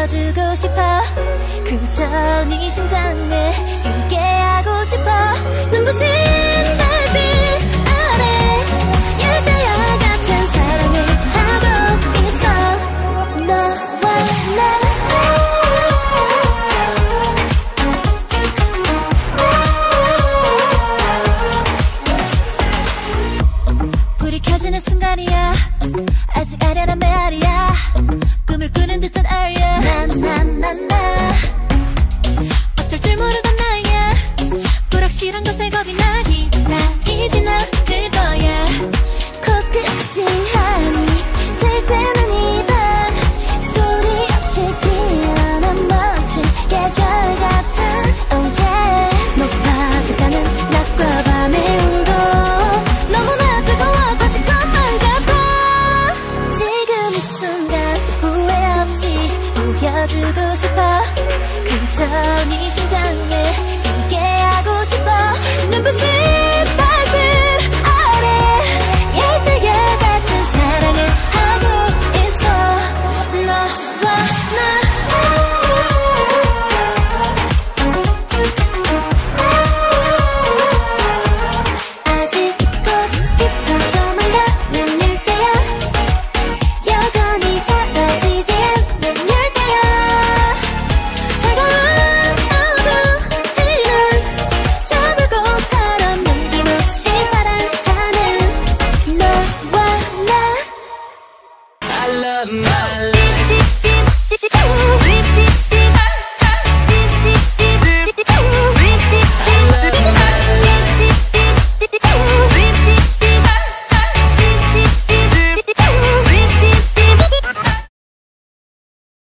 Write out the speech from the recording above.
보여주고 싶어. 그저 네 심장에 끼게 하고 싶어. 눈부신 달빛 아래 열대야 같은 사랑을 하고 있어. 너와 나 불이 켜지는 순간이야. 아직 아련한 메아리야. 꿈을 꾸는 듯한 아리야. 나나나나 어쩔 줄 모르던 나야. 불확실한 것에 겁이 나기 나 이제 너를 거야. 코끝이 찡하니 될 때는 이 밤 소리 없이 피어난 멋진 계절 같은 oh yeah. 높아져가는 낮과 밤의 온도 너무나 뜨거워져진 것만 같아. 지금 이 순간 후회 없이 보여주고 싶어. 그저 네